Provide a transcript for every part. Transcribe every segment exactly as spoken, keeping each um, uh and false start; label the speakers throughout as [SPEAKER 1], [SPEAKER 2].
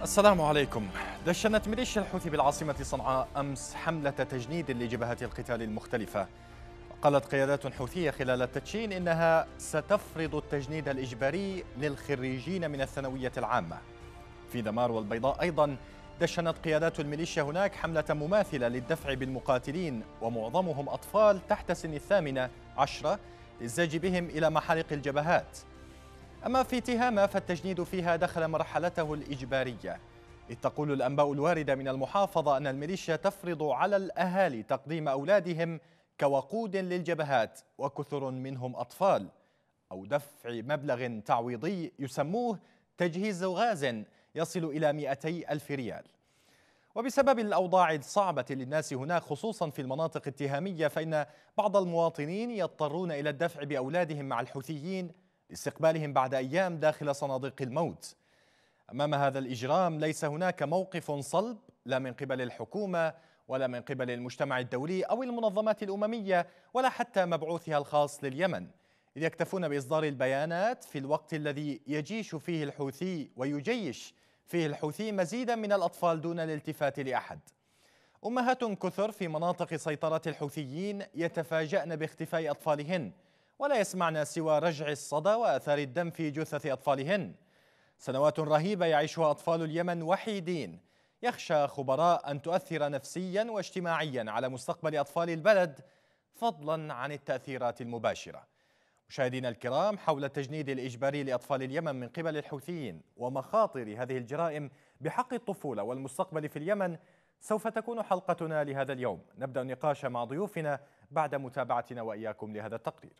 [SPEAKER 1] السلام عليكم. دشنت ميليشيا الحوثي بالعاصمة صنعاء أمس حملة تجنيد لجبهات القتال المختلفة. قالت قيادات حوثية خلال التدشين إنها ستفرض التجنيد الإجباري للخريجين من الثانوية العامة. في دمار والبيضاء أيضا دشنت قيادات الميليشيا هناك حملة مماثلة للدفع بالمقاتلين ومعظمهم أطفال تحت سن الثامنة عشرة للزاج بهم إلى محارق الجبهات. أما في تهامة فالتجنيد فيها دخل مرحلته الإجبارية، إذ تقول الأنباء الواردة من المحافظة أن الميليشيا تفرض على الأهالي تقديم أولادهم كوقود للجبهات وكثر منهم أطفال، أو دفع مبلغ تعويضي يسموه تجهيز غاز يصل إلى مئتي ألف ريال. وبسبب الأوضاع الصعبة للناس هناك خصوصا في المناطق التهامية، فإن بعض المواطنين يضطرون إلى الدفع بأولادهم مع الحوثيين لاستقبالهم بعد أيام داخل صناديق الموت. أمام هذا الإجرام ليس هناك موقف صلب لا من قبل الحكومة ولا من قبل المجتمع الدولي أو المنظمات الأممية ولا حتى مبعوثها الخاص لليمن، إذ يكتفون بإصدار البيانات في الوقت الذي يجيش فيه الحوثي ويجيش فيه الحوثي مزيدا من الأطفال دون الالتفات لأحد. أمهات كثر في مناطق سيطرة الحوثيين يتفاجأن باختفاء أطفالهن، ولا يسمعن سوى رجع الصدى وآثار الدم في جثث أطفالهن. سنوات رهيبة يعيشها أطفال اليمن وحيدين، يخشى خبراء أن تؤثر نفسيا واجتماعيا على مستقبل أطفال البلد، فضلا عن التأثيرات المباشرة. مشاهدينا الكرام، حول التجنيد الإجباري لأطفال اليمن من قبل الحوثيين ومخاطر هذه الجرائم بحق الطفولة والمستقبل في اليمن سوف تكون حلقتنا لهذا اليوم. نبدأ النقاش مع ضيوفنا بعد متابعتنا وإياكم لهذا التقرير.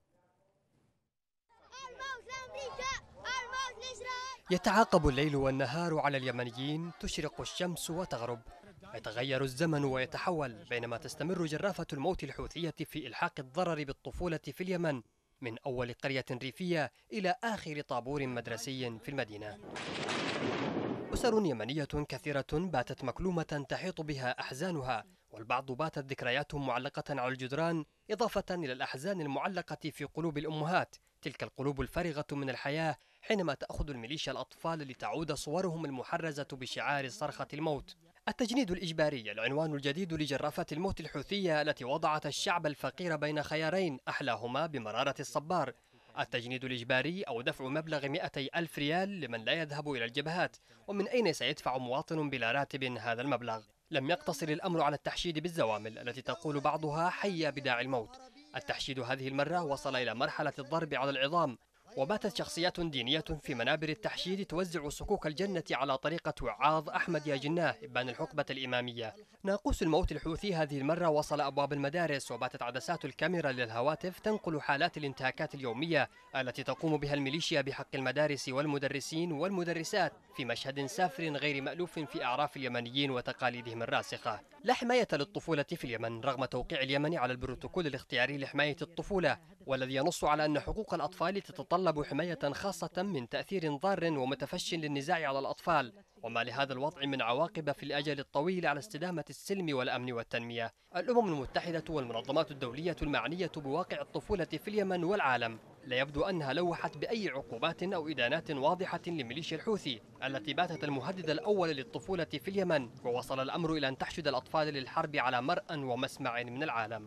[SPEAKER 2] يتعاقب الليل والنهار على اليمنيين، تشرق الشمس وتغرب، يتغير الزمن ويتحول، بينما تستمر جرافة الموت الحوثية في إلحاق الضرر بالطفولة في اليمن، من أول قرية ريفية إلى آخر طابور مدرسي في المدينة. أسر يمنية كثيرة باتت مكلومة تحيط بها أحزانها، والبعض باتت ذكرياتهم معلقة على الجدران، إضافة إلى الأحزان المعلقة في قلوب الأمهات، تلك القلوب الفارغة من الحياة حينما تأخذ الميليشيا الأطفال لتعود صورهم المحرزة بشعار صرخة الموت. التجنيد الإجباري العنوان الجديد لجرافة الموت الحوثية التي وضعت الشعب الفقير بين خيارين أحلاهما بمرارة الصبار: التجنيد الإجباري أو دفع مبلغ مئتي ألف ريال لمن لا يذهب إلى الجبهات. ومن أين سيدفع مواطن بلا راتب هذا المبلغ؟ لم يقتصر الأمر على التحشيد بالزوامل التي تقول بعضها حي بداعي الموت. التحشيد هذه المرة وصل إلى مرحلة الضرب على العظام، وباتت شخصيات دينية في منابر التحشيد توزع صكوك الجنة على طريقة وعاظ أحمد يا جناه إبان الحقبة الإمامية. ناقوس الموت الحوثي هذه المرة وصل أبواب المدارس، وباتت عدسات الكاميرا للهواتف تنقل حالات الانتهاكات اليومية التي تقوم بها الميليشيا بحق المدارس والمدرسين والمدرسات، في مشهد سافر غير مألوف في أعراف اليمنيين وتقاليدهم الراسخة. لا حماية للطفولة في اليمن رغم توقيع اليمن على البروتوكول الاختياري لحماية الطفولة، والذي ينص على أن حقوق الأطفال تتطلب حماية خاصة من تأثير ضار ومتفش للنزاع على الأطفال، وما لهذا الوضع من عواقب في الأجل الطويل على استدامة السلم والأمن والتنمية. الأمم المتحدة والمنظمات الدولية المعنية بواقع الطفولة في اليمن والعالم لا يبدو أنها لوحت بأي عقوبات أو إدانات واضحة لميليشيا الحوثي التي باتت المهدد الأول للطفولة في اليمن، ووصل الأمر إلى أن تحشد الأطفال للحرب على مرأى ومسمع من العالم.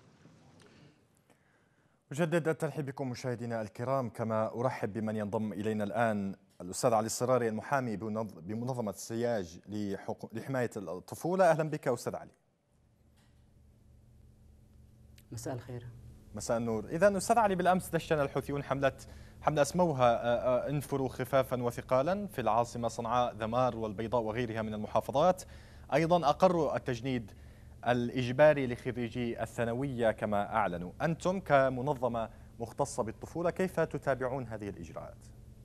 [SPEAKER 1] أجدد الترحيب بكم مشاهدينا الكرام، كما أرحب بمن ينضم إلينا الآن الأستاذ علي الصراري المحامي بمنظمة سياج لحماية الطفولة. أهلا بك أستاذ علي.
[SPEAKER 3] مساء الخير.
[SPEAKER 1] مساء النور. إذا أستاذ علي، بالأمس دشن الحوثيون حملة حملة أسموها انفروا خفافا وثقالا في العاصمة صنعاء، ذمار والبيضاء وغيرها من المحافظات. أيضا أقروا التجنيد الإجباري لخريجي الثانوية كما أعلنوا. أنتم كمنظمة مختصة بالطفولة كيف تتابعون هذه الإجراءات؟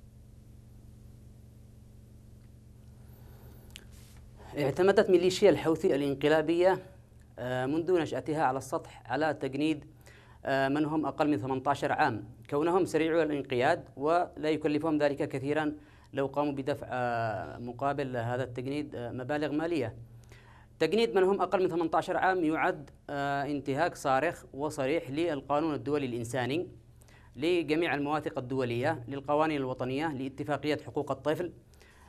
[SPEAKER 3] اعتمدت ميليشيا الحوثي الانقلابية منذ نشأتها على السطح على تجنيد من هم أقل من ثمانية عشر عام، كونهم سريعو الانقياد ولا يكلفهم ذلك كثيرا لو قاموا بدفع مقابل هذا التجنيد مبالغ مالية. تجنيد من هم أقل من ثمانية عشر عام يعد انتهاك صارخ وصريح للقانون الدولي الإنساني، لجميع المواثيق الدولية، للقوانين الوطنية، لاتفاقية حقوق الطفل،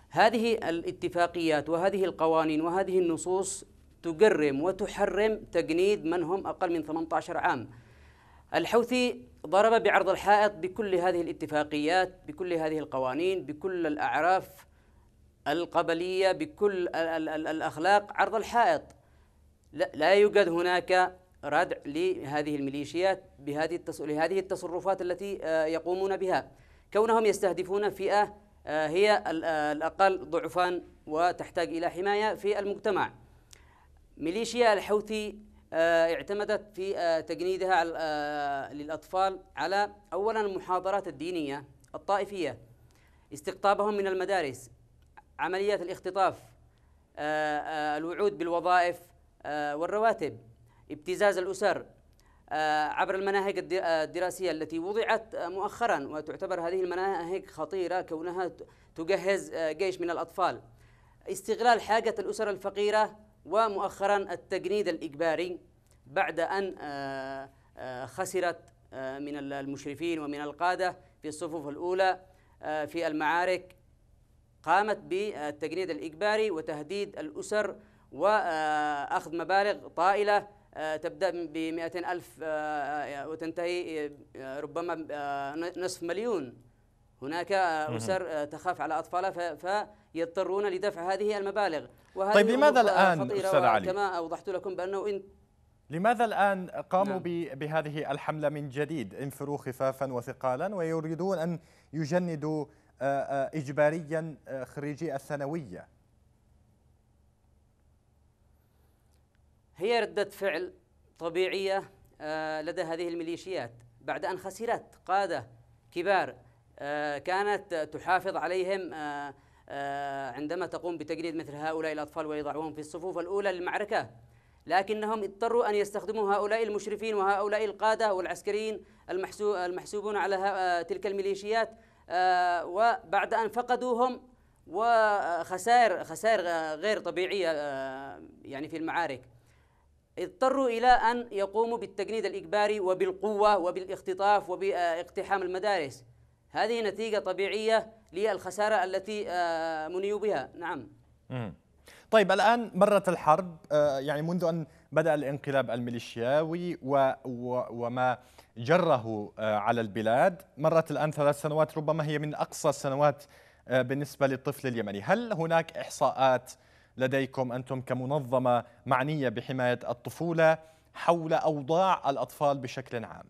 [SPEAKER 3] هذه الاتفاقيات وهذه القوانين وهذه النصوص تجرم وتحرم تجنيد من هم أقل من ثمانية عشر عام. الحوثي ضرب بعرض الحائط بكل هذه الاتفاقيات، بكل هذه القوانين، بكل الأعراف القبلية، بكل الأخلاق، عرض الحائط. لا يوجد هناك ردع لهذه الميليشيات بهذه لهذه التصرفات التي يقومون بها، كونهم يستهدفون فئة هي الأقل ضعفا وتحتاج إلى حماية في المجتمع. ميليشيا الحوثي اعتمدت في تجنيدها للأطفال على أولا المحاضرات الدينية الطائفية، استقطابهم من المدارس، عمليات الاختطاف، الوعود بالوظائف والرواتب، ابتزاز الأسر عبر المناهج الدراسية التي وضعت مؤخرا، وتعتبر هذه المناهج خطيرة كونها تجهز جيش من الأطفال، استغلال حاجة الأسر الفقيرة، ومؤخرا التجنيد الإجباري بعد أن خسرت من المشرفين ومن القادة في الصفوف الأولى في المعارك، قامت بالتجنيد الإجباري وتهديد الأسر وأخذ مبالغ طائلة تبدأ بمئتين ألف وتنتهي ربما نصف مليون. هناك أسر تخاف على أطفالها فيضطرون لدفع هذه المبالغ. وهذه
[SPEAKER 1] طيب لماذا الآن أستاذ علي؟
[SPEAKER 3] كما أوضحت لكم بأنه إن
[SPEAKER 1] لماذا الآن قاموا نعم. بهذه الحملة من جديد؟ انفروا خفافا وثقالا ويريدون أن يجندوا إجباريا خريجي الثانوية.
[SPEAKER 3] هي ردة فعل طبيعية لدى هذه الميليشيات بعد أن خسرت قادة كبار كانت تحافظ عليهم عندما تقوم بتجنيد مثل هؤلاء الأطفال ويضعهم في الصفوف الأولى للمعركة، لكنهم اضطروا أن يستخدموا هؤلاء المشرفين وهؤلاء القادة والعسكريين المحسوبون على تلك الميليشيات، وبعد أن فقدوهم وخسائر خسائر غير طبيعية يعني في المعارك، اضطروا إلى أن يقوموا بالتجنيد الإجباري وبالقوة وبالاختطاف وباقتحام المدارس. هذه نتيجة طبيعية للخسارة التي منيوا بها. نعم.
[SPEAKER 1] مم. طيب الآن مرت الحرب، يعني منذ أن بدأ الانقلاب الميليشياوي وما جره على البلاد، مرت الآن ثلاث سنوات، ربما هي من أقصى السنوات بالنسبة للطفل اليمني. هل هناك إحصاءات لديكم أنتم كمنظمة معنية بحماية الطفولة حول أوضاع الأطفال بشكل عام؟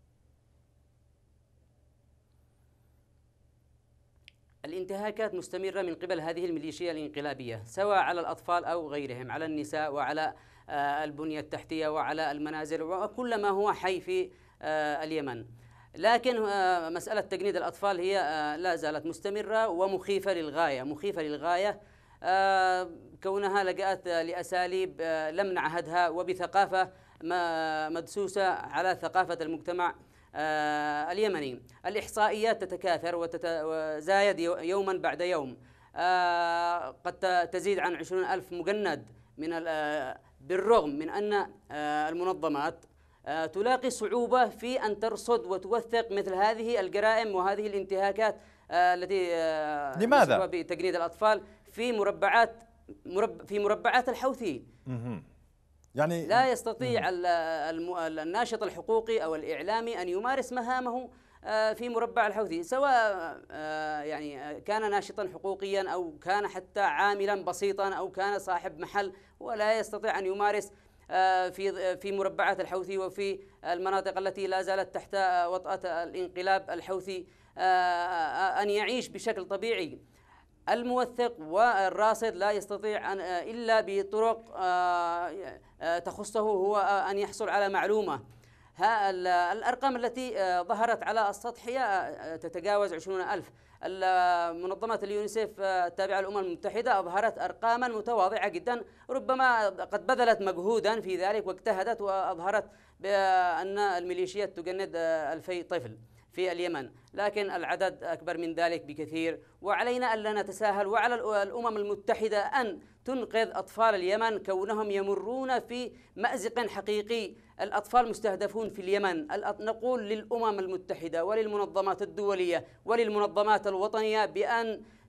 [SPEAKER 3] الانتهاكات مستمرة من قبل هذه الميليشيا الانقلابية، سواء على الأطفال أو غيرهم، على النساء وعلى البنية التحتية وعلى المنازل وكل ما هو حي في اليمن. لكن مسألة تجنيد الأطفال هي لا زالت مستمرة ومخيفة للغاية، مخيفة للغاية كونها لجأت لأساليب لم نعهدها وبثقافة مدسوسة على ثقافة المجتمع اليمني. الإحصائيات تتكاثر وتزايد يوما بعد يوم، قد تزيد عن عشرين ألف مجند من بالرغم من أن المنظمات تلاقي صعوبة في أن ترصد وتوثق مثل هذه الجرائم وهذه الانتهاكات التي
[SPEAKER 1] لماذا؟
[SPEAKER 3] بتجنيد الأطفال في مربعات مرب في مربعات الحوثي. يعني لا يستطيع الناشط الحقوقي أو الإعلامي أن يمارس مهامه في مربع الحوثي، سواء يعني كان ناشطا حقوقيا أو كان حتى عاملا بسيطا أو كان صاحب محل، ولا يستطيع أن يمارس في في مربعات الحوثي وفي المناطق التي لا زالت تحت وطأة الانقلاب الحوثي أن يعيش بشكل طبيعي. الموثق والراصد لا يستطيع أن إلا بطرق تخصه هو أن يحصل على معلومة. الأرقام التي ظهرت على السطح هي تتجاوز عشرين ألف. منظمة اليونيسيف التابعة للأمم المتحدة أظهرت أرقاما متواضعة جدا، ربما قد بذلت مجهودا في ذلك واجتهدت وأظهرت بأن الميليشيات تجند ألفي طفل في اليمن، لكن العدد أكبر من ذلك بكثير، وعلينا ألا نتساهل، وعلى الأمم المتحدة أن تنقذ أطفال اليمن كونهم يمرون في مأزق حقيقي. الأطفال مستهدفون في اليمن. نقول للأمم المتحدة وللمنظمات الدولية وللمنظمات الوطنية بأن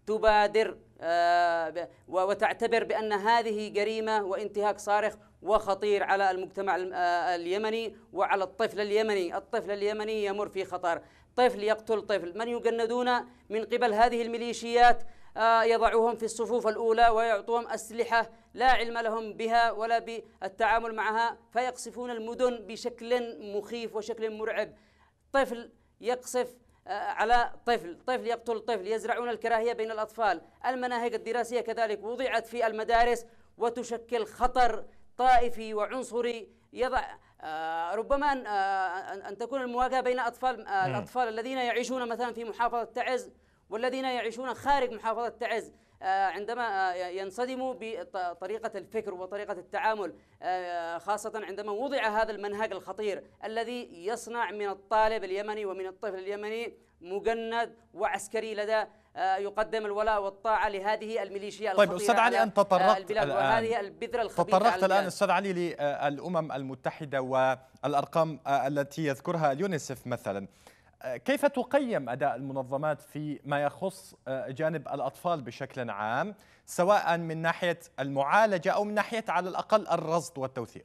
[SPEAKER 3] تبادر وتعتبر بأن هذه جريمة وانتهاك صارخ وخطير على المجتمع اليمني وعلى الطفل اليمني. الطفل اليمني يمر في خطر، طفل يقتل طفل. من يجندون من قبل هذه الميليشيات يضعوهم في الصفوف الأولى ويعطوهم أسلحة لا علم لهم بها ولا بالتعامل معها، فيقصفون المدن بشكل مخيف وشكل مرعب. طفل يقصف على طفل، طفل يقتل طفل، يزرعون الكراهية بين الأطفال. المناهج الدراسية كذلك وضعت في المدارس وتشكل خطر طائفي وعنصري يضع آه ربما أن, آه أن تكون المواجهة بين أطفال آه الأطفال الذين يعيشون مثلا في محافظة تعز والذين يعيشون خارج محافظة تعز آه عندما آه ينصدموا بطريقة الفكر وطريقة التعامل، آه خاصة عندما وضع هذا المنهج الخطير الذي يصنع من الطالب اليمني ومن الطفل اليمني مجند وعسكري لدى يقدم الولاء والطاعة لهذه الميليشيا الخطيرة.
[SPEAKER 1] طيب أستاذ علي، أنت تطرقت الآن
[SPEAKER 3] وهذه البذرة الخبيثة
[SPEAKER 1] تطرقت الآن أستاذ علي للأمم المتحدة والأرقام التي يذكرها اليونيسف مثلا. كيف تقيم أداء المنظمات في ما يخص جانب الأطفال بشكل عام، سواء من ناحية المعالجة أو من ناحية على الأقل الرصد والتوثيق؟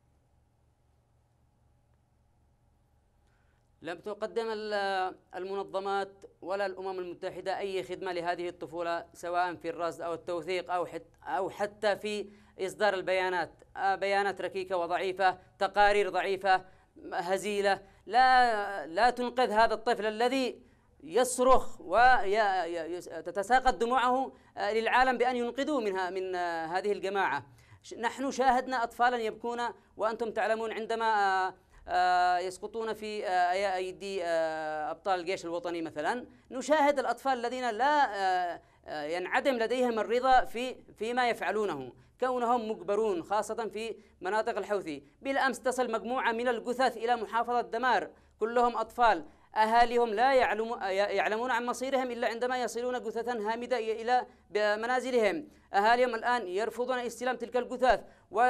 [SPEAKER 3] لم تقدم المنظمات ولا الأمم المتحدة أي خدمة لهذه الطفولة، سواء في الرصد أو التوثيق أو أو حتى في إصدار البيانات. بيانات ركيكة وضعيفة، تقارير ضعيفة هزيلة، لا لا تنقذ هذا الطفل الذي يصرخ وتتساقط دموعه للعالم بأن ينقذوه منها من هذه الجماعة. نحن شاهدنا أطفالا يبكون وأنتم تعلمون عندما يسقطون في أيدي أبطال الجيش الوطني مثلا. نشاهد الأطفال الذين لا ينعدم لديهم الرضا في فيما يفعلونه، كونهم مجبرون خاصة في مناطق الحوثي. بالأمس تصل مجموعة من الجثث إلى محافظة دمار، كلهم أطفال. أهاليهم لا يعلمون عن مصيرهم إلا عندما يصلون جثثا هامدة إلى منازلهم. أهاليهم الآن يرفضون استلام تلك الجثث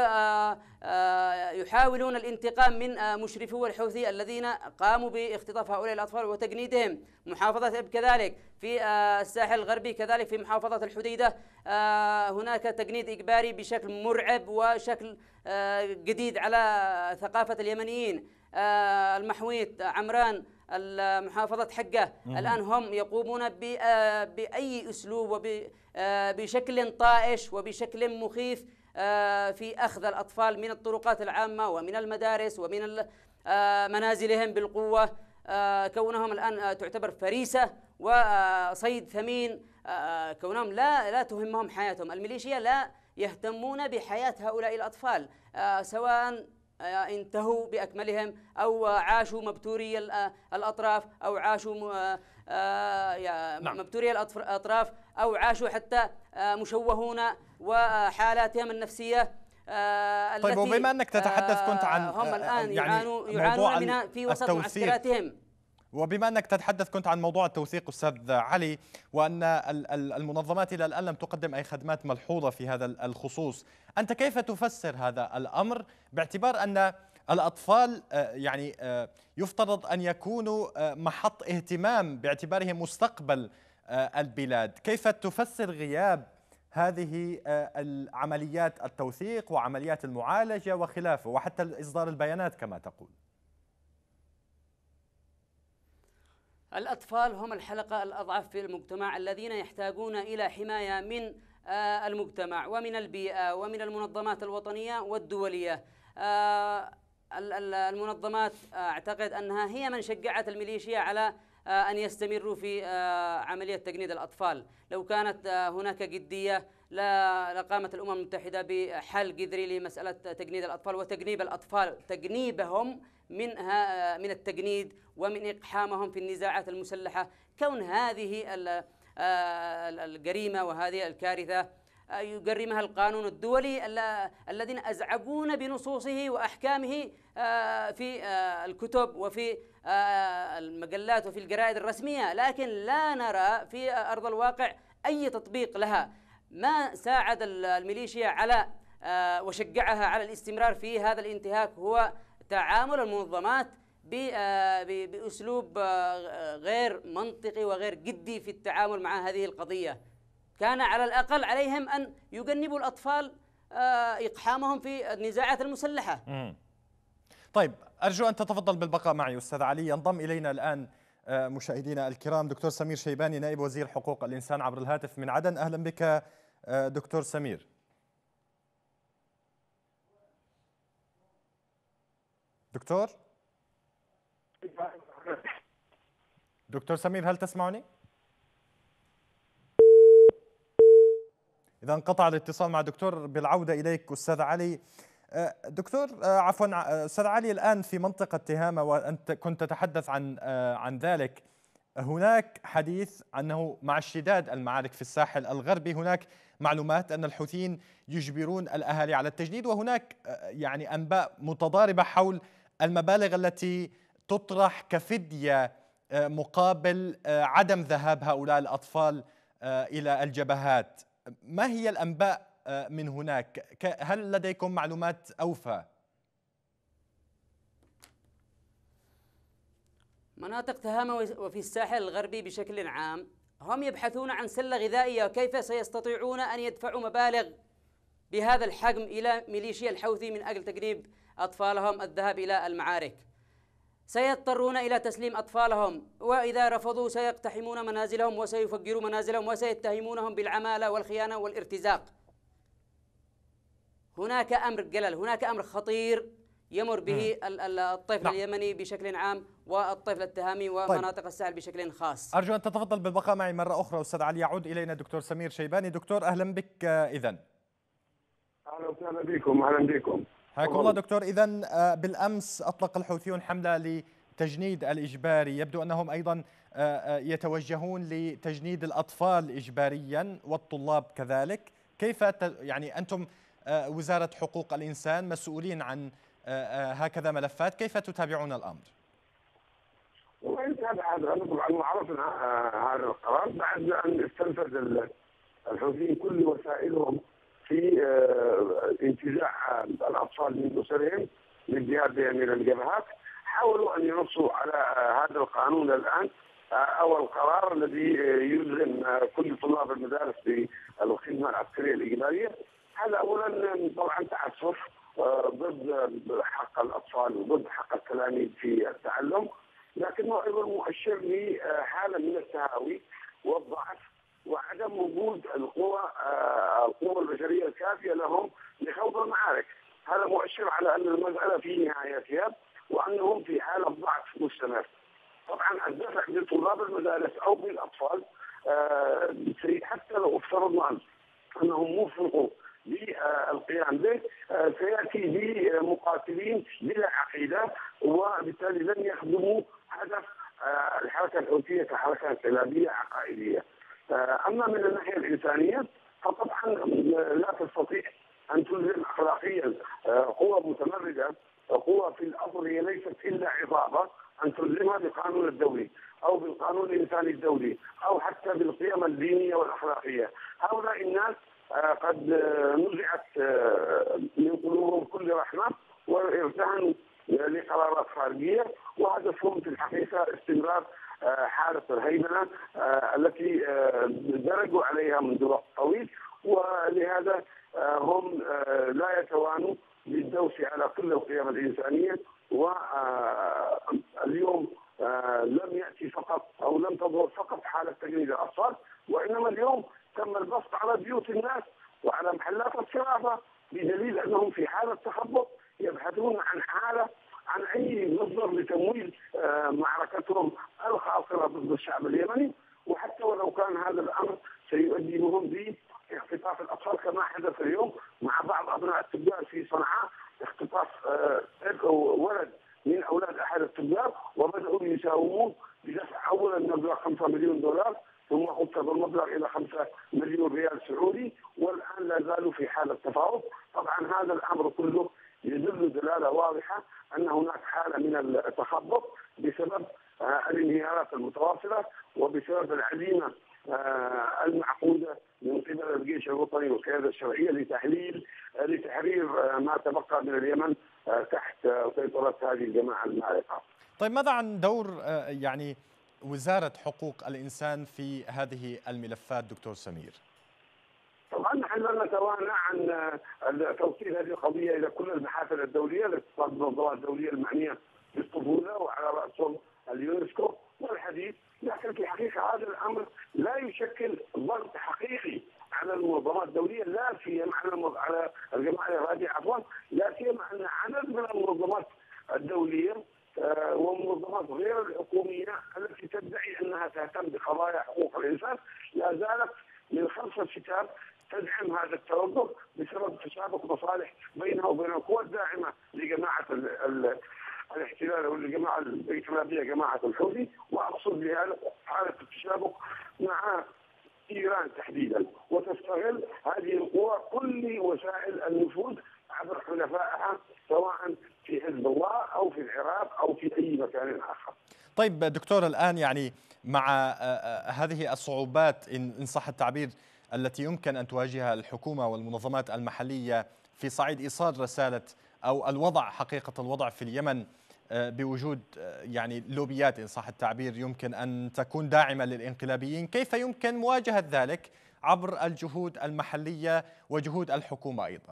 [SPEAKER 3] ويحاولون الانتقام من مشرفو الحوثي الذين قاموا باختطاف هؤلاء الأطفال وتجنيدهم. محافظة إب كذلك، في الساحل الغربي كذلك، في محافظة الحديدة هناك تجنيد إجباري بشكل مرعب وشكل جديد على ثقافة اليمنيين. المحويت، عمران، المحافظة حقة، الآن هم يقومون بأي أسلوب وبشكل طائش وبشكل مخيف في أخذ الأطفال من الطرقات العامة ومن المدارس ومن منازلهم بالقوة، كونهم الآن تعتبر فريسة وصيد ثمين، كونهم لا لا تهمهم حياتهم. الميليشيا لا يهتمون بحياة هؤلاء الأطفال، سواء انتهوا بأكملهم أو عاشوا مبتوري الأطراف أو عاشوا مبتوري الأطراف أو عاشوا حتى مشوهون وحالاتهم النفسية
[SPEAKER 1] طيب، وبما أنك تتحدث كنت عن
[SPEAKER 3] هم الآن يعانوا يعانون منها في وسط معسكراتهم،
[SPEAKER 1] وبما أنك تتحدث كنت عن موضوع التوثيق أستاذ علي، وأن المنظمات إلى الآن لم تقدم أي خدمات ملحوظة في هذا الخصوص، أنت كيف تفسر هذا الأمر باعتبار أن الأطفال يعني يفترض أن يكونوا محط اهتمام باعتبارهم مستقبل البلاد؟ كيف تفسر غياب هذه العمليات التوثيق وعمليات المعالجة وخلافه وحتى إصدار البيانات كما تقول؟
[SPEAKER 3] الأطفال هم الحلقة الأضعف في المجتمع الذين يحتاجون إلى حماية من المجتمع ومن البيئة ومن المنظمات الوطنية والدولية. المنظمات أعتقد أنها هي من شجعت الميليشيا على أن يستمروا في عملية تجنيد الأطفال. لو كانت هناك جدية لقامت الأمم المتحدة بحل جذري لمسألة تجنيد الأطفال وتجنيب الأطفال، تجنيبهم من من التجنيد ومن إقحامهم في النزاعات المسلحة. كون هذه الجريمة وهذه الكارثة يجرمها القانون الدولي الذين أزعجون بنصوصه وأحكامه في الكتب وفي المجلات وفي الجرائد الرسمية، لكن لا نرى في أرض الواقع أي تطبيق لها. ما ساعد الميليشيا على وشجعها على الاستمرار في هذا الانتهاك هو تعامل المنظمات بأسلوب غير منطقي وغير جدي في التعامل مع هذه القضية. كان على الأقل عليهم أن يجنبوا الأطفال إقحامهم في النزاعات المسلحة.
[SPEAKER 1] مم. طيب أرجو أن تتفضل بالبقاء معي أستاذ علي. ينضم إلينا الآن مشاهدينا الكرام دكتور سمير شيباني نائب وزير حقوق الإنسان عبر الهاتف من عدن. أهلا بك دكتور سمير. دكتور دكتور سمير هل تسمعني؟ إذا انقطع الاتصال مع الدكتور بالعودة إليك أستاذ علي. دكتور عفوا أستاذ علي، الآن في منطقة تهامة وأنت كنت تتحدث عن عن ذلك، هناك حديث أنه مع اشتداد المعارك في الساحل الغربي هناك معلومات أن الحوثيين يجبرون الأهالي على التجنيد، وهناك يعني أنباء متضاربة حول المبالغ التي تطرح كفدية مقابل عدم ذهاب هؤلاء الأطفال إلى الجبهات. ما هي الأنباء من هناك؟ هل لديكم معلومات أوفى؟
[SPEAKER 3] مناطق تهامة وفي الساحل الغربي بشكل عام هم يبحثون عن سلة غذائية، وكيف سيستطيعون أن يدفعوا مبالغ بهذا الحجم إلى ميليشيا الحوثي من أجل تجنيب أطفالهم الذهاب إلى المعارك. سيضطرون إلى تسليم أطفالهم، وإذا رفضوا سيقتحمون منازلهم وسيفجرون منازلهم وسيتهمونهم بالعمالة والخيانة والارتزاق. هناك أمر جلل، هناك أمر خطير يمر به الطفل نعم. اليمني بشكل عام والطفل التهامي ومناطق طيب. الساحل بشكل خاص.
[SPEAKER 1] أرجو أن تتفضل بالبقاء معي مرة أخرى أستاذ علي. يعود إلينا دكتور سمير شيباني. دكتور أهلا بك. إذن
[SPEAKER 4] أهلا وسهلا بكم. أهلا بكم.
[SPEAKER 1] حياكم الله دكتور. إذن بالأمس أطلق الحوثيون حملة لتجنيد الإجباري، يبدو أنهم أيضا يتوجهون لتجنيد الأطفال إجباريا والطلاب كذلك. كيف يعني أنتم وزارة حقوق الإنسان مسؤولين عن هكذا ملفات، كيف تتابعون الأمر؟
[SPEAKER 4] والله نتابع هذا الأمر. طبعا عرفنا هذا القرار بعد أن استنفذ الحوثيين كل وسائلهم في انتزاع الأطفال من أسرهم للذهاب بهم إلى الجبهات. حاولوا أن ينصوا على هذا القانون الآن أو القرار الذي يلزم كل طلاب المدارس بالخدمة العسكرية الإجبارية. هذا أولا طبعا تعسف ضد حق الأطفال وضد حق التلاميذ في التعلم، لكنه أيضا مؤشر لحالة من التهاوي والضعف وعدم وجود القوى القوى البشرية الكافية لهم لخوض المعارك. هذا مؤشر على أن المسألة في نهايتها وأنهم في حالة ضعف مستمر. طبعا الدفع بطلاب المدارس أو بالأطفال حتى لو افترضنا أنهم وفقوا للقيام به سيأتي بمقاتلين بلا عقيدة، وبالتالي لن يخدموا هدف الحركة الحوثية كحركة انقلابية عقائدية. أما من الناحية الإنسانية فطبعا لا تستطيع أن تلزم أخلاقيا قوى متمردة، قوى في الأصل هي ليست إلا عصابة، أن تلزمها بالقانون الدولي أو بالقانون الإنساني الدولي أو حتى بالقيم الدينية والأخلاقية. هؤلاء الناس قد نزعت من قلوبهم كل رحمة وارتهنوا لقرارات خارجية، وهدفهم في الحقيقة استمرار حالة الهيمنة التي درجوا عليها منذ وقت طويل، ولهذا هم لا يتوانوا بالدوس على كل القيم الإنسانية. واليوم لم يأتي فقط أو لم تظهر فقط حالة تجنيد الأطفال، وإنما اليوم تم البسط على بيوت الناس وعلى محلات الصرافة، بدليل أنهم في حالة تخبط يبحثون عن حالة عن أي مصدر لتمويل معركتهم الخاصرة ضد الشعب اليمني. وحتى ولو كان هذا الأمر سيؤدي بهم باختطاف الأطفال كما حدث اليوم مع بعض أبناء التجار في صنعاء، اختطاف ولد من أولاد أحد التجار، وبدأوا يساومون بدفع أولا مبلغ خمسة مليون دولار ثم خفض المبلغ إلى خمسة مليون ريال سعودي، والآن لا زالوا في حالة تفاوض. طبعا هذا الأمر كله يدل دلالة واضحة أن هناك حالة من التخبط بسبب الانهيارات المتواصلة وبسبب العزيمة المعقودة من قبل الجيش الوطني والقيادة الشرعية لتحليل لتحرير ما تبقى من اليمن تحت سيطرة هذه الجماعة المعرقة.
[SPEAKER 1] طيب ماذا عن دور يعني وزارة حقوق الإنسان في هذه الملفات دكتور سمير؟
[SPEAKER 4] نحن لا نتوانى عن توصيل هذه القضيه الى كل المحافل الدوليه، الاتصال بالمنظمات الدوليه المعنيه بالطفوله وعلى راسهم اليونسكو والحديث، لكن في الحقيقه هذا الامر لا يشكل ضغط حقيقي على المنظمات الدوليه، لا سيما على على الجماعه الاراديه عفوا، لا سيما ان عدد من المنظمات الدوليه ومنظمات غير الحكوميه التي تدعي انها تهتم بقضايا حقوق الانسان لا زالت من خلف الستار تدعم هذا التوجه بسبب تشابك مصالح بينها وبين القوى الداعمه لجماعه الاحتلال او الجماعه الانقلابيه جماعه الحوثي، واقصد بهذا حاله التشابك مع ايران تحديدا، وتستغل هذه القوى كل وسائل النفوذ عبر حلفائها سواء في حزب الله او في العراق او في اي مكان اخر.
[SPEAKER 1] طيب دكتور، الان يعني مع هذه الصعوبات ان صح التعبير التي يمكن ان تواجهها الحكومه والمنظمات المحليه في صعيد ايصال رساله او الوضع حقيقه الوضع في اليمن بوجود يعني لوبيات ان صح التعبير يمكن ان تكون داعمه للانقلابيين، كيف يمكن مواجهه ذلك عبر الجهود المحليه وجهود الحكومه ايضا؟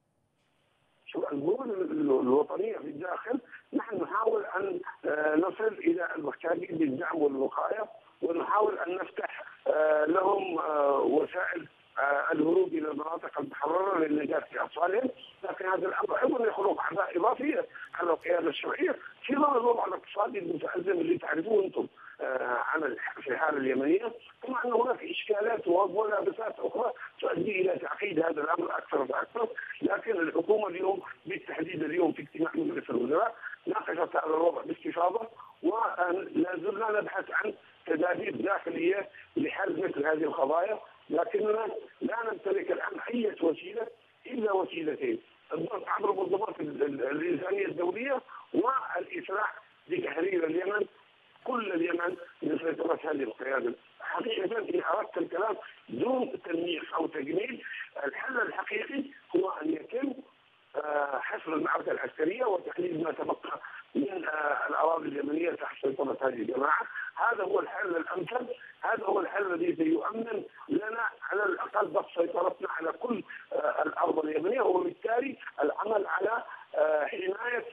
[SPEAKER 4] شو الجهود الوطنيه في الداخل نحن نحاول ان نصل الى المحتاجين بالدعم والوقايه، ونحاول ان نفتح لهم وسائل الهروب الى المناطق المحرره للنجاه لاطفالهم، لكن هذا الامر ايضا يخلق اعباء اضافيه على القياده الشرعيه في ظل الوضع الاقتصادي المتازم اللي تعرفوه انتم عن في الحاله اليمنيه، كما ان هناك اشكالات وملابسات اخرى تؤدي الى تعقيد هذا الامر اكثر فاكثر، لكن الحكومه اليوم بالتحديد اليوم في اجتماع مجلس الوزراء ناقشت هذا الوضع باستفاضه، ولا زلنا نبحث عن تدابير داخليه لحل مثل هذه القضايا، لكننا لا نمتلك الان اي وسيله الا وسيلتين: الضغط عبر المنظمات الانسانيه الدوليه والاسراع بتحرير اليمن كل اليمن من سيطره هذه القياده. حقيقه ان اردت الكلام دون تنميق او تجميل، الحل الحقيقي هو ان يتم حصر المعركه العسكريه وتحديد ما تبقى من الاراضي اليمنيه تحت سيطره هذه الجماعه، هذا هو الحل الامثل، هذا هو الحل الذي سيؤمن لنا على الاقل ضبط سيطرتنا على كل الارض اليمنيه، وبالتالي العمل على حمايه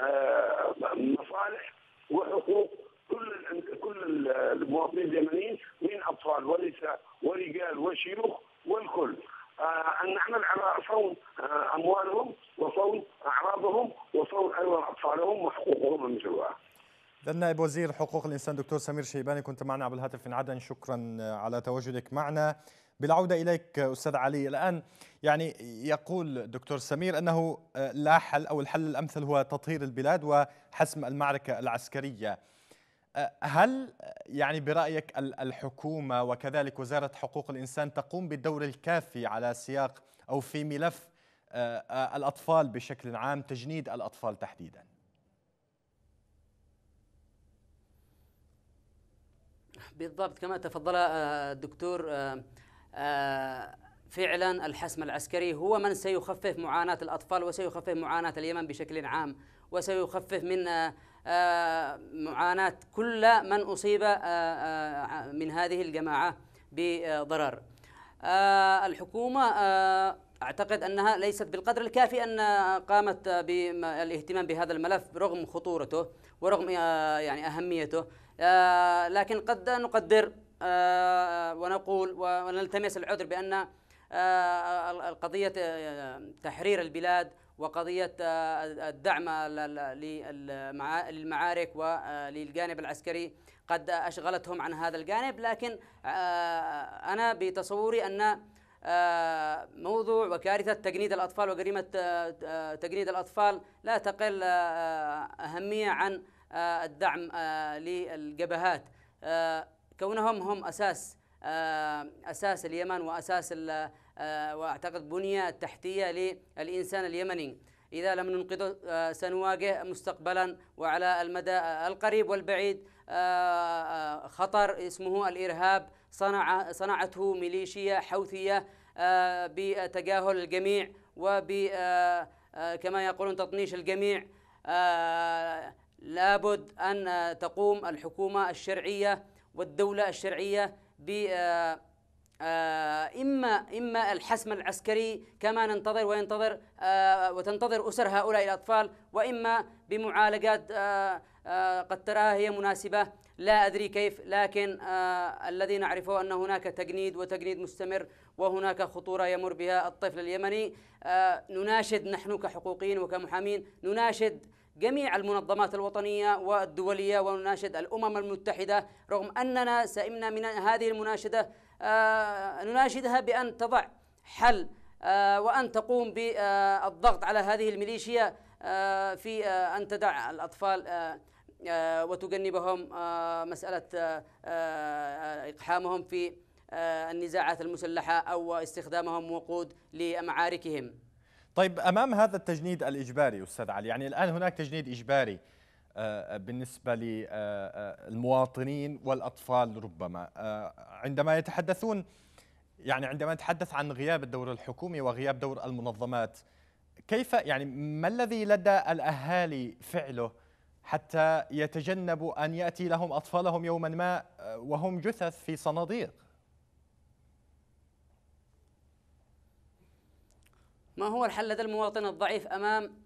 [SPEAKER 4] مصالح وحقوق كل كل المواطنين اليمنيين من اطفال ونساء ورجال وشيوخ والكل. أن نعمل على صون أموالهم وصون أعراضهم وصون أيضا أطفالهم وحقوقهم المشروعة.
[SPEAKER 1] نائب وزير حقوق الإنسان دكتور سمير شيباني كنت معنا عبر الهاتف من عدن، شكرا على تواجدك معنا. بالعودة إليك أستاذ علي، الآن يعني يقول دكتور سمير أنه لا حل أو الحل الأمثل هو تطهير البلاد وحسم المعركة العسكرية. هل يعني برأيك الحكومة وكذلك وزارة حقوق الإنسان تقوم بالدور الكافي على سياق أو في ملف الأطفال بشكل عام، تجنيد الأطفال تحديدا؟
[SPEAKER 3] بالضبط كما تفضل الدكتور، فعلا الحسم العسكري هو من سيخفف معاناة الأطفال وسيخفف معاناة اليمن بشكل عام، وسيخفف من معاناة كل من أصيب من هذه الجماعة بضرر. الحكومة أعتقد أنها ليست بالقدر الكافي أن قامت بالاهتمام بهذا الملف رغم خطورته ورغم يعني أهميته، لكن قد نقدر ونقول ونلتمس العذر بأن القضية تحرير البلاد وقضية الدعم للمعارك وللجانب العسكري قد أشغلتهم عن هذا الجانب، لكن أنا بتصوري أن موضوع وكارثة تجنيد الأطفال وجريمة تجنيد الأطفال لا تقل أهمية عن الدعم للجبهات، كونهم هم أساس أساس اليمن وأساس وأعتقد بنية تحتية للإنسان اليمني. إذا لم ننقذه سنواجه مستقبلا وعلى المدى القريب والبعيد خطر اسمه الإرهاب، صنع صنعته ميليشيا حوثية بتجاهل الجميع وكما يقولون تطنيش الجميع. لابد أن تقوم الحكومة الشرعية والدولة الشرعية إما إما الحسم العسكري كما ننتظر وينتظر وتنتظر أسر هؤلاء الأطفال، وإما بمعالجات قد تراها هي مناسبة، لا أدري كيف، لكن الذي نعرفه أن هناك تجنيد وتجنيد مستمر، وهناك خطورة يمر بها الطفل اليمني. نناشد نحن كحقوقيين وكمحامين، نناشد جميع المنظمات الوطنية والدولية، ونناشد الأمم المتحدة، رغم أننا سئمنا من هذه المناشدة، آه نناشدها بأن تضع حل آه وأن تقوم بالضغط على هذه الميليشيا آه في آه أن تدع الأطفال آه آه وتجنبهم آه مسألة آه آه إقحامهم في آه النزاعات المسلحة أو استخدامهم وقود لمعاركهم.
[SPEAKER 1] طيب، أمام هذا التجنيد الإجباري أستاذ علي، يعني الآن هناك تجنيد إجباري بالنسبة للمواطنين والأطفال ربما، عندما يتحدثون يعني عندما نتحدث عن غياب الدور الحكومي وغياب دور المنظمات، كيف يعني ما الذي لدى الأهالي فعله حتى يتجنبوا أن يأتي لهم أطفالهم يوما ما وهم جثث في صناديق؟
[SPEAKER 3] ما هو الحل لدى المواطن الضعيف أمام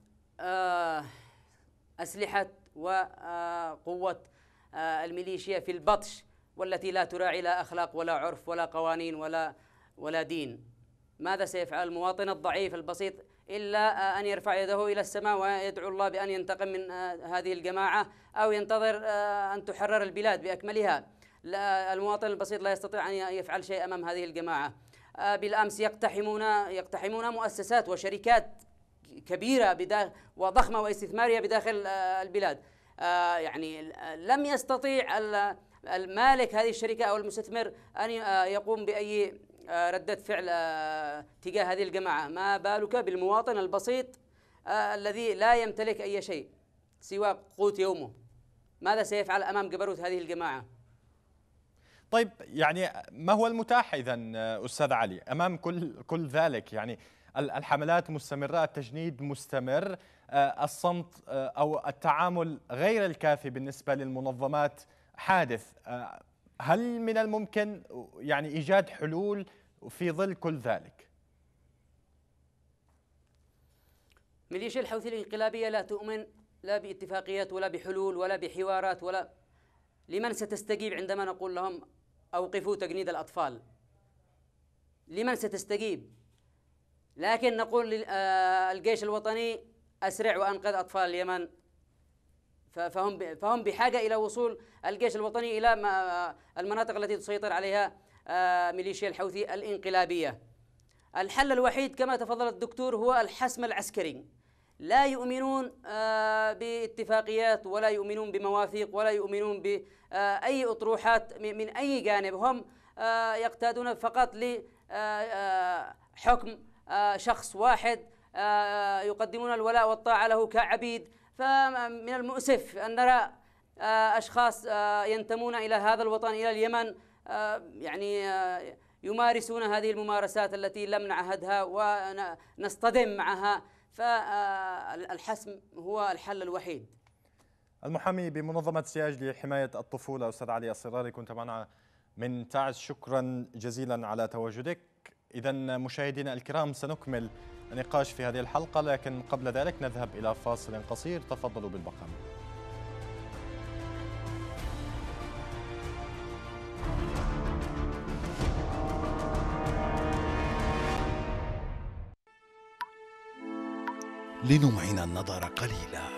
[SPEAKER 3] أسلحة وقوة الميليشيا في البطش، والتي لا تراعي لا أخلاق ولا عرف ولا قوانين ولا ولا دين؟ ماذا سيفعل المواطن الضعيف البسيط إلا أن يرفع يده إلى السماء ويدعو الله بأن ينتقم من هذه الجماعة، أو ينتظر أن تحرر البلاد بأكملها؟ المواطن البسيط لا يستطيع أن يفعل شيء أمام هذه الجماعة. بالأمس يقتحمون يقتحمون مؤسسات وشركات كبيرة وضخمة واستثمارية بداخل البلاد. يعني لم يستطيع المالك هذه الشركة أو المستثمر أن يقوم بأي ردة فعل تجاه هذه الجماعة، ما بالك بالمواطن البسيط الذي لا يمتلك أي شيء سوى قوت يومه؟ ماذا سيفعل أمام جبروت هذه الجماعة؟
[SPEAKER 1] طيب، يعني ما هو المتاح إذن أستاذ علي أمام كل كل ذلك؟ يعني الحملات مستمرة، التجنيد مستمر، الصمت أو التعامل غير الكافي بالنسبة للمنظمات حادث. هل من الممكن يعني إيجاد حلول في ظل كل ذلك؟
[SPEAKER 3] ميليشيا الحوثي الانقلابية لا تؤمن لا باتفاقيات ولا بحلول ولا بحوارات ولا. لمن ستستجيب عندما نقول لهم أوقفوا تجنيد الأطفال؟ لمن ستستجيب؟ لكن نقول للجيش الوطني أسرع وأنقذ أطفال اليمن، فهم فهم بحاجة إلى وصول الجيش الوطني إلى المناطق التي تسيطر عليها ميليشيا الحوثي الانقلابية. الحل الوحيد كما تفضل الدكتور هو الحسم العسكري. لا يؤمنون باتفاقيات ولا يؤمنون بمواثيق ولا يؤمنون بأي أطروحات من أي جانب، هم يقتادون فقط لحكم شخص واحد، يقدمون الولاء والطاعة له كعبيد. فمن المؤسف أن نرى أشخاص ينتمون إلى هذا الوطن، إلى اليمن، يعني يمارسون هذه الممارسات التي لم نعهدها ونصطدم معها. فالحسم هو الحل الوحيد.
[SPEAKER 1] المحامي بمنظمة سياج لحماية الطفولة أستاذ علي الصراري، كنت معنا من تعز، شكرا جزيلا على تواجدك. إذا مشاهدينا الكرام سنكمل النقاش في هذه الحلقة، لكن قبل ذلك نذهب إلى فاصل قصير، تفضلوا بالبقاء.
[SPEAKER 5] لنمعن النظر قليلا.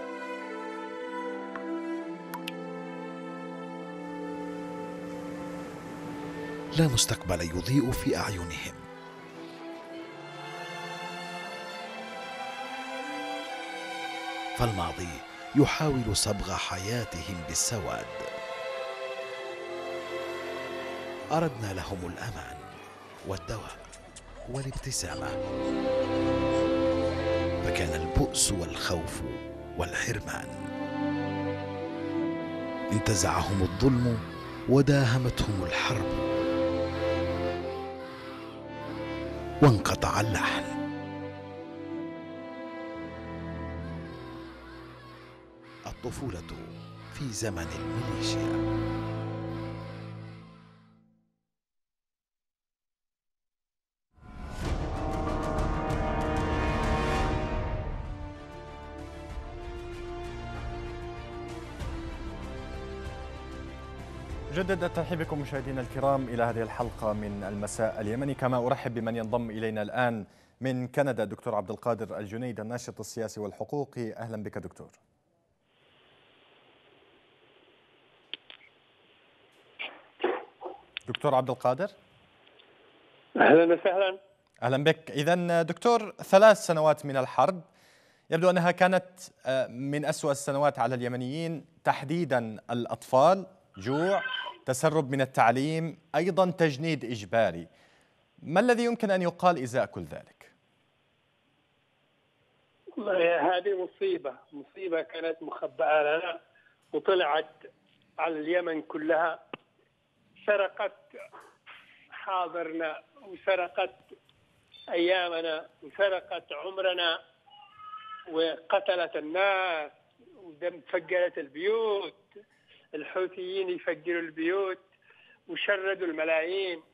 [SPEAKER 5] لا مستقبل يضيء في أعينهم. فالماضي يحاول صبغ حياتهم بالسواد. أردنا لهم الأمان والدواء والابتسامة، فكان البؤس والخوف والحرمان. انتزعهم الظلم وداهمتهم الحرب، وانقطع اللحن. الطفولة في زمن الميليشيا.
[SPEAKER 1] أجدد الترحيب بكم مشاهدينا الكرام إلى هذه الحلقة من المساء اليمني، كما أرحب بمن ينضم إلينا الآن من كندا دكتور عبد القادر الجنيد الناشط السياسي والحقوقي. أهلا بك دكتور. دكتور عبد القادر.
[SPEAKER 6] أهلا وسهلا.
[SPEAKER 1] أهلا بك. إذن دكتور، ثلاث سنوات من الحرب يبدو أنها كانت من أسوأ السنوات على اليمنيين، تحديدا الأطفال، جوع، تسرب من التعليم، أيضا تجنيد إجباري. ما الذي يمكن أن يقال إزاء كل ذلك؟
[SPEAKER 6] هذه مصيبة مصيبة كانت مخبأة لنا وطلعت على اليمن كلها، سرقت حاضرنا وسرقت أيامنا وسرقت عمرنا وقتلت الناس ودم فجرت البيوت. الحوثيين يفجروا البيوت وشردوا الملايين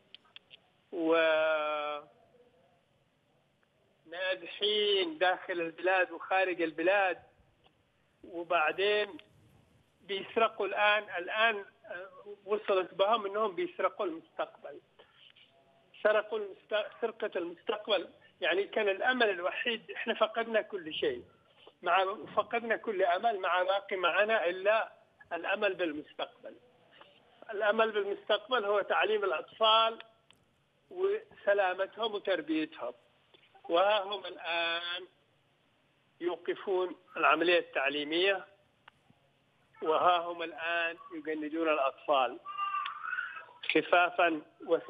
[SPEAKER 6] ونازحين داخل البلاد وخارج البلاد، وبعدين بيسرقوا الآن الآن وصلت بهم أنهم بيسرقوا المستقبل. سرقوا المست... سرقة المستقبل، يعني كان الأمل الوحيد. إحنا فقدنا كل شيء، مع فقدنا كل أمل، مع باقي معنا إلا الأمل بالمستقبل. الأمل بالمستقبل هو تعليم الأطفال وسلامتهم وتربيتهم، وها هم الآن يوقفون العملية التعليمية، وها هم الآن يجندون الأطفال خفافا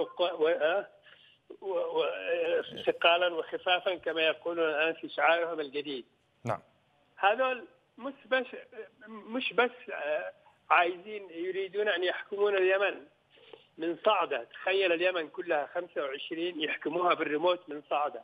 [SPEAKER 6] وثقالا وخفافا كما يقولون الآن في شعارهم الجديد.
[SPEAKER 1] نعم.
[SPEAKER 6] هذول مش بس مش بس عايزين يريدون أن يحكمون اليمن من صعدة. تخيل اليمن كلها خمسة وعشرين يحكموها بالريموت من صعدة.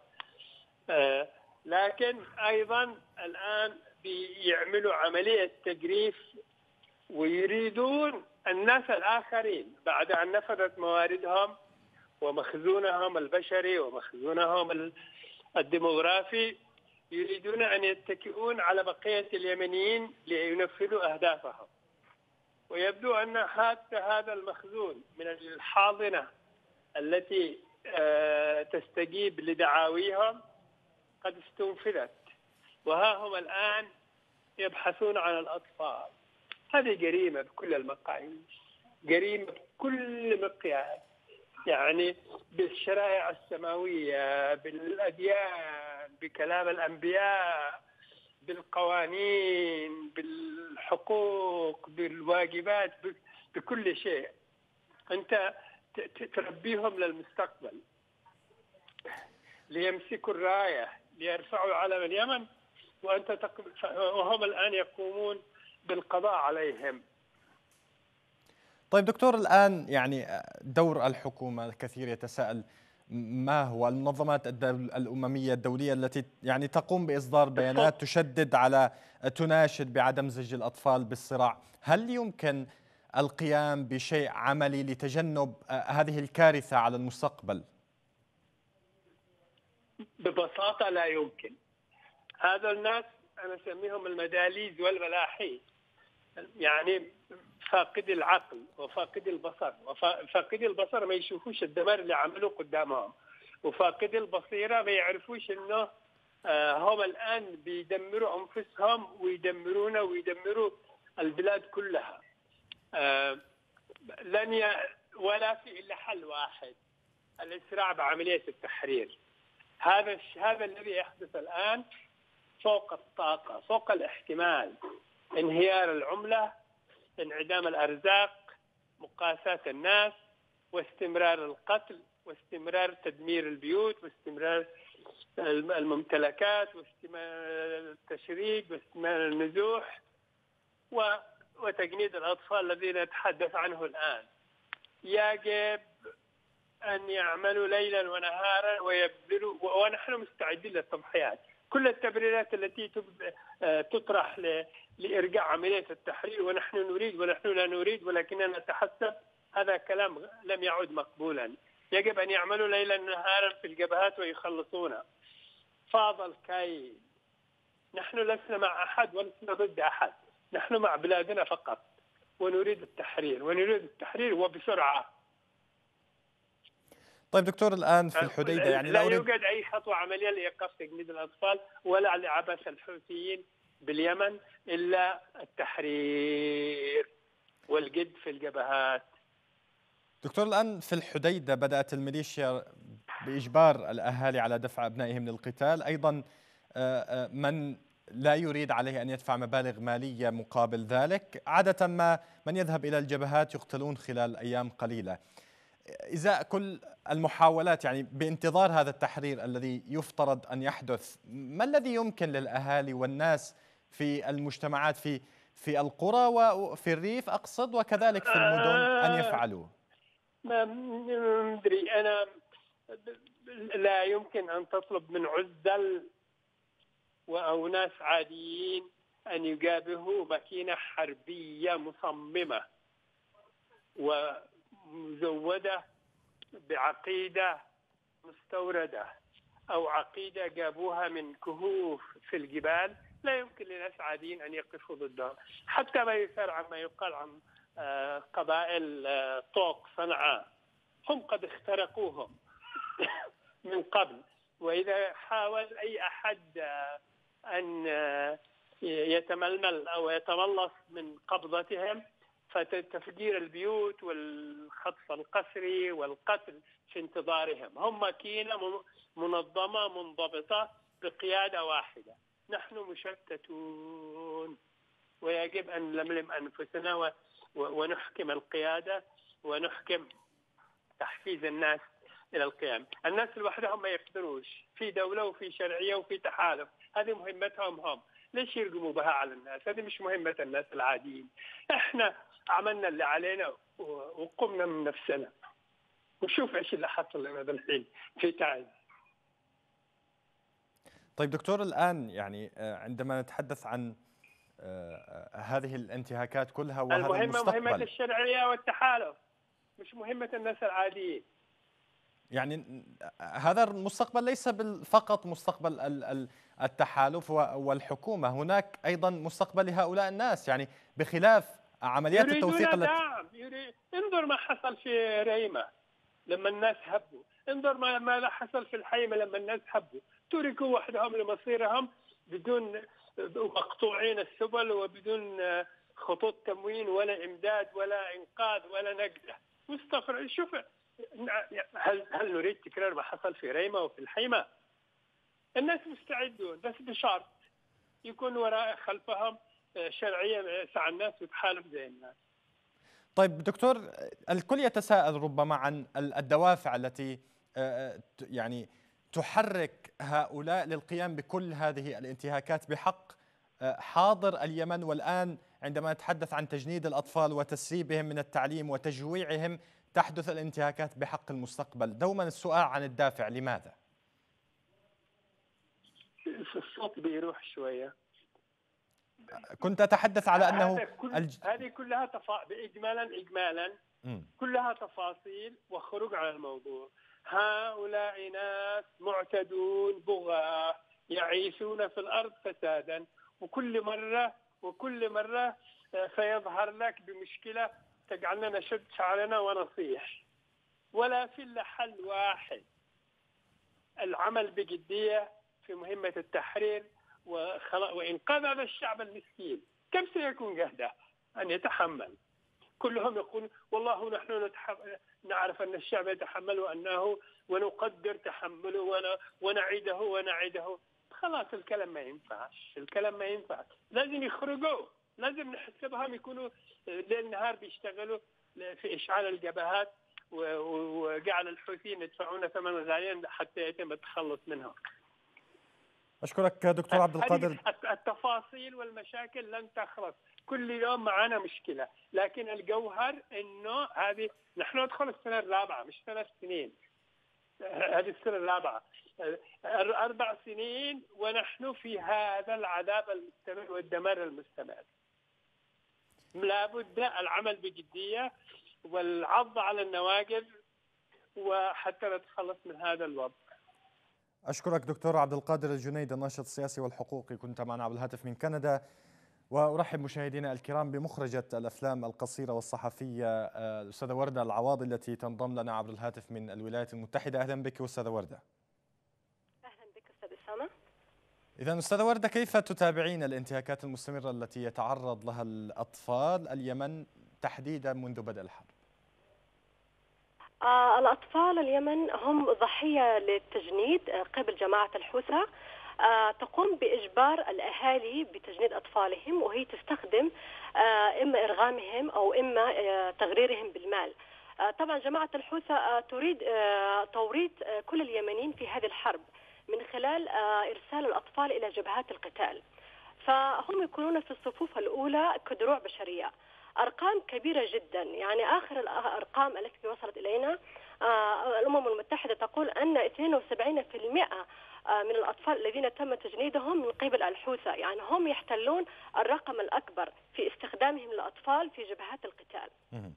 [SPEAKER 6] لكن أيضا الآن بيعملوا عملية تجريف ويريدون الناس الآخرين بعد أن نفذت مواردهم ومخزونهم البشري ومخزونهم الديموغرافي، يريدون أن يتكئون على بقية اليمنيين لينفذوا أهدافهم. ويبدو أن حتى هذا المخزون من الحاضنة التي تستجيب لدعاويهم قد استنفذت، وها هم الآن يبحثون عن الأطفال. هذه جريمة بكل المقاييس، جريمة بكل مقياس، يعني بالشرائع السماوية، بالأديان، بكلام الأنبياء، بالقوانين، بالحقوق، بالواجبات، بكل شيء. أنت تربيهم للمستقبل ليمسكوا الراية، ليرفعوا علم اليمن، وأنت تق... وهم الآن يقومون بالقضاء عليهم.
[SPEAKER 1] طيب دكتور، الآن يعني دور الحكومة، الكثير يتساءل ما هو المنظمات الأممية الدولية التي يعني تقوم بإصدار بيانات تشدد على تناشد بعدم زج الأطفال بالصراع. هل يمكن القيام بشيء عملي لتجنب هذه الكارثة على المستقبل؟
[SPEAKER 6] ببساطة لا يمكن. هذا الناس أنا أسميهم المداليز والملاحي، يعني فاقد العقل وفاقد البصر. وفاقد البصر ما يشوفوش الدمار اللي عملوه قدامهم، وفاقد البصيرة ما يعرفوش إنه هم الآن بيدمروا أنفسهم ويدمرونا ويدمروا البلاد كلها. لن ي... ولا في إلا حل واحد: الإسراع بعملية التحرير. هذا هذا الذي يحدث الآن فوق الطاقة، فوق الاحتمال. انهيار العملة، انعدام الأرزاق، مقاساة الناس، واستمرار القتل، واستمرار تدمير البيوت، واستمرار الممتلكات، واستمرار التشريد، واستمرار النزوح، وتجنيد الأطفال الذين نتحدث عنه الآن. يجب أن يعملوا ليلا ونهارا ويبذلوا، ونحن مستعدين للتضحيات. كل التبريرات التي تطرح لإرجاع عملية التحرير، ونحن نريد ونحن لا نريد، ولكننا نتحسب، هذا كلام لم يعد مقبولا. يجب أن يعملوا ليلا نهارا في الجبهات ويخلصونا. فاض الكيل. نحن لسنا مع أحد ولسنا ضد أحد، نحن مع بلادنا فقط. ونريد التحرير، ونريد التحرير وبسرعة.
[SPEAKER 1] طيب دكتور، الآن في الحديدة يعني
[SPEAKER 6] لا يوجد أي خطوة عملية لإيقاف تجنيد الأطفال ولا لعبث الحوثيين باليمن إلا التحرير والجد في الجبهات.
[SPEAKER 1] دكتور، الآن في الحديدة بدأت الميليشيا بإجبار الأهالي على دفع أبنائهم للقتال، أيضا من لا يريد عليه أن يدفع مبالغ مالية مقابل ذلك. عادة ما من يذهب إلى الجبهات يقتلون خلال أيام قليلة. إزاء كل المحاولات يعني بانتظار هذا التحرير الذي يفترض أن يحدث، ما الذي يمكن للأهالي والناس في المجتمعات في في القرى وفي الريف أقصد وكذلك في المدن أن يفعلوا؟
[SPEAKER 6] ما أدري أنا، لا يمكن أن تطلب من عزل أو ناس عاديين أن يجابهوا ماكينة حربية مصممة ومزودة بعقيدة مستوردة أو عقيدة جابوها من كهوف في الجبال. لا يمكن لناس عاديين أن يقفوا ضدهم. حتى ما يثار عما يقال عن قبائل طوق صنعاء، هم قد اخترقوهم من قبل، وإذا حاول أي أحد أن يتململ أو يتملص من قبضتهم فتفجير البيوت والخطف القسري والقتل في انتظارهم. هم ماكينة منظمة منضبطة بقيادة واحدة. نحن مشتتون ويجب أن نلملم أنفسنا ونحكم القيادة ونحكم تحفيز الناس إلى القيام. الناس لوحدهم ما يقدروش، في دولة وفي شرعية وفي تحالف، هذه مهمتهم هم. ليش يرقموا بها على الناس؟ هذه مش مهمة الناس العاديين. احنا عملنا اللي علينا وقمنا من نفسنا، وشوف ايش اللي حصل لنا الحين في تعز.
[SPEAKER 1] طيب دكتور، الآن يعني عندما نتحدث عن هذه الانتهاكات كلها وهذا
[SPEAKER 6] المهمة
[SPEAKER 1] المستقبل،
[SPEAKER 6] مهمة الشرعية والتحالف، مش مهمة الناس العاديين.
[SPEAKER 1] يعني هذا المستقبل ليس فقط مستقبل التحالف والحكومة، هناك أيضا مستقبل لهؤلاء الناس، يعني بخلاف عمليات التوثيق التي
[SPEAKER 6] نعم يريد. انظر ما حصل في ريمة لما الناس هبوا، انظر ما ماذا حصل في الحيمة لما الناس هبوا، تركوا وحدهم لمصيرهم بدون مقطوعين السبل وبدون خطوط تموين ولا إمداد ولا إنقاذ ولا نقدة. مستغرب. شوف، هل هل نريد تكرار ما حصل في ريمة وفي الحيمة؟ الناس مستعدون، بس بشرط يكون وراء خلفهم شرعية يسعى الناس وتحالف زي الناس.
[SPEAKER 1] طيب دكتور، الكل يتساءل ربما عن الدوافع التي يعني تحرك هؤلاء للقيام بكل هذه الانتهاكات بحق حاضر اليمن. والآن عندما نتحدث عن تجنيد الأطفال وتسريبهم من التعليم وتجويعهم تحدث الانتهاكات بحق المستقبل. دوما السؤال عن الدافع، لماذا؟
[SPEAKER 6] الصوت بيروح شوية.
[SPEAKER 1] كنت أتحدث على أنه
[SPEAKER 6] كل الج... هذه كلها تفا... إجمالا إجمالا م. كلها تفاصيل وخروج على الموضوع. هؤلاء ناس معتدون بغاة يعيشون في الأرض فسادا، وكل مرة وكل مرة سيظهر لك بمشكلة تجعلنا نشد شعرنا ونصيح. ولا في إلا حل واحد: العمل بجدية في مهمة التحرير وإنقاذ هذا الشعب المسكين. كم سيكون جهده أن يتحمل؟ كلهم يقولون والله نحن نعرف أن الشعب يتحمل وأنه ونقدر تحمله ونعيده ونعيده. خلاص الكلام ما ينفعش، الكلام ما ينفع. لازم يخرجوا، لازم نحسبهم يكونوا ليل نهار بيشتغلوا في إشعال الجبهات وجعل الحوثيين يدفعون ثمن غاليا حتى يتم التخلص منهم.
[SPEAKER 1] أشكرك دكتور عبد القادر.
[SPEAKER 6] التفاصيل والمشاكل لن تخلص، كل يوم معنا مشكلة، لكن الجوهر إنه هذه نحن ندخل السنة الرابعة مش ثلاث سنين، هذه السنة الرابعة، أربع سنين ونحن في هذا العذاب المستمر والدمار المستمر. لابد العمل بجدية والعض على النواجذ وحتى نتخلص من هذا الوضع.
[SPEAKER 1] أشكرك دكتور عبد القادر الجنيد، الناشط السياسي والحقوقي، كنت معنا على الهاتف من كندا. وأرحب مشاهدينا الكرام بمخرجة الأفلام القصيرة والصحفية الأستاذة وردة العواضي التي تنضم لنا عبر الهاتف من الولايات المتحدة. أهلا بك أستاذة وردة.
[SPEAKER 7] أهلا بك أستاذ أسامة.
[SPEAKER 1] إذا أستاذة وردة، كيف تتابعين الانتهاكات المستمرة التي يتعرض لها الأطفال اليمن تحديدا منذ بدء الحرب؟
[SPEAKER 7] آه الأطفال اليمن هم ضحية للتجنيد قبل جماعة الحوثة. آه تقوم بإجبار الأهالي بتجنيد أطفالهم، وهي تستخدم آه إما إرغامهم أو إما آه تغريرهم بالمال. آه طبعا جماعة الحوثة آه تريد آه توريط آه كل اليمنيين في هذه الحرب من خلال آه إرسال الأطفال إلى جبهات القتال، فهم يكونون في الصفوف الأولى كدروع بشرية. أرقام كبيرة جدا، يعني آخر الأرقام التي وصلت إلينا آه الأمم المتحدة تقول أن اثنين وسبعين بالمئة من الأطفال الذين تم تجنيدهم من قبل الحوثة، يعني هم يحتلون الرقم الأكبر في استخدامهم للأطفال في جبهات القتال.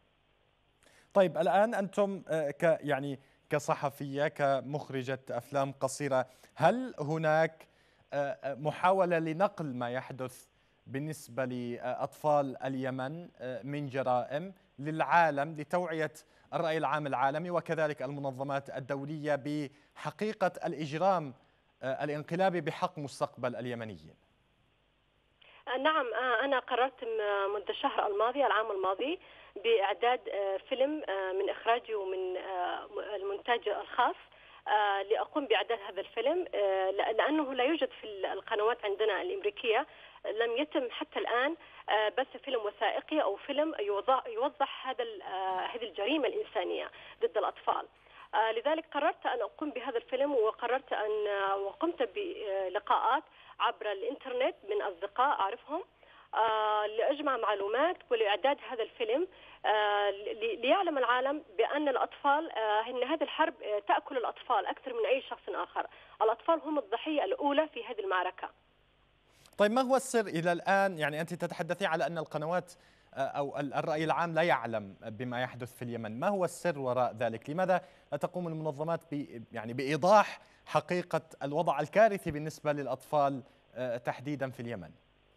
[SPEAKER 1] طيب الآن أنتم ك يعني كصحفية كمخرجة أفلام قصيرة، هل هناك محاولة لنقل ما يحدث بالنسبة لأطفال اليمن من جرائم للعالم لتوعية الرأي العام العالمي وكذلك المنظمات الدولية بحقيقة الإجرام الانقلابي بحق مستقبل اليمنيين؟
[SPEAKER 7] نعم، أنا قررت منذ الشهر الماضي العام الماضي بإعداد فيلم من إخراجي ومن المونتاج الخاص لأقوم بإعداد هذا الفيلم، لأنه لا يوجد في القنوات عندنا الأمريكية، لم يتم حتى الآن بث فيلم وثائقي أو فيلم يوضح هذا هذه الجريمة الإنسانية ضد الأطفال. لذلك قررت أن أقوم بهذا الفيلم، وقررت أن وقمت بلقاءات عبر الإنترنت من أصدقاء أعرفهم لأجمع معلومات ولإعداد هذا الفيلم ليعلم العالم بأن الأطفال أن هذه الحرب تأكل الأطفال أكثر من أي شخص آخر. الأطفال هم الضحية الأولى في هذه المعركة.
[SPEAKER 1] طيب ما هو السر إلى الآن؟ يعني أنت تتحدثين على أن القنوات أو الرأي العام لا يعلم بما يحدث في اليمن، ما هو السر وراء ذلك؟ لماذا لا تقوم المنظمات ب يعني بإيضاح حقيقة الوضع الكارثي بالنسبة للأطفال تحديدا في اليمن؟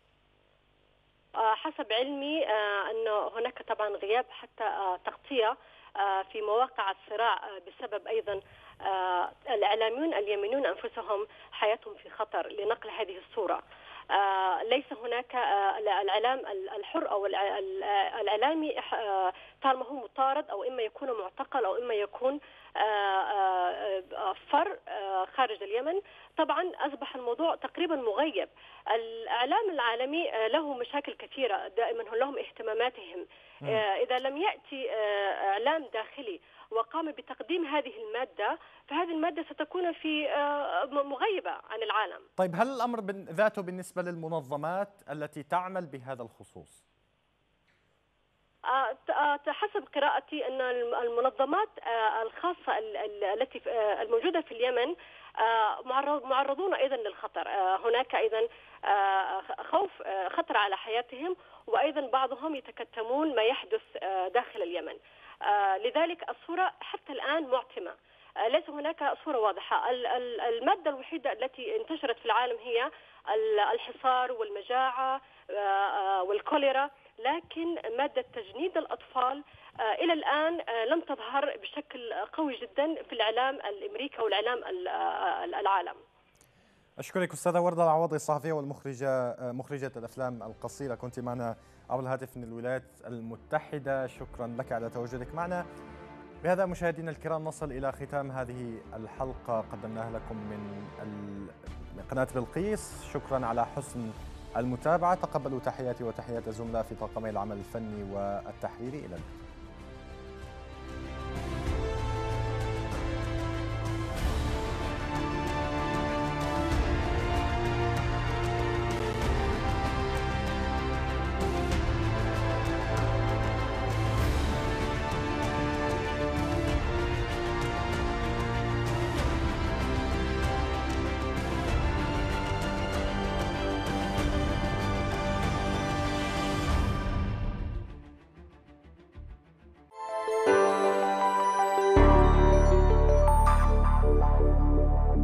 [SPEAKER 7] حسب علمي أن هناك طبعا غياب حتى تغطية في مواقع الصراع بسبب أيضا الإعلاميون اليمنيون أنفسهم حياتهم في خطر لنقل هذه الصورة. آه ليس هناك آه الإعلام الحر أو الإعلامي آه طالما هو مطارد أو إما يكون معتقل أو إما يكون آه آه فر آه خارج اليمن. طبعا أصبح الموضوع تقريبا مغيب. الإعلام العالمي آه له مشاكل كثيرة، دائما لهم اهتماماتهم. آه إذا لم يأتي آه إعلام داخلي وقام بتقديم هذه المادة، فهذه المادة ستكون في مغيبة عن العالم.
[SPEAKER 1] طيب هل الأمر ذاته بالنسبة للمنظمات التي تعمل بهذا الخصوص؟
[SPEAKER 7] حسب قراءتي أن المنظمات الخاصة التي الموجودة في اليمن معرضون أيضا للخطر. هناك أيضا خوف خطر على حياتهم، وأيضا بعضهم يتكتمون ما يحدث داخل اليمن. لذلك الصورة حتى الآن معتمة، ليس هناك صورة واضحة. المادة الوحيدة التي انتشرت في العالم هي الحصار والمجاعة والكوليرا، لكن مادة تجنيد الأطفال إلى الآن لم تظهر بشكل قوي جدا في الإعلام الأمريكي والإعلام العالم.
[SPEAKER 1] أشكرك أستاذة وردة العواضي، الصحفية والمخرجة مخرجة الأفلام القصيرة، كنت معنا عبر الهاتف من الولايات المتحدة. شكرا لك على تواجدك معنا. بهذا مشاهدينا الكرام نصل إلى ختام هذه الحلقة قدمناها لكم من قناة بلقيس. شكرا على حسن المتابعة، تقبلوا تحياتي وتحيات الزملاء في طاقمي العمل الفني والتحريري. إلى اللقاء.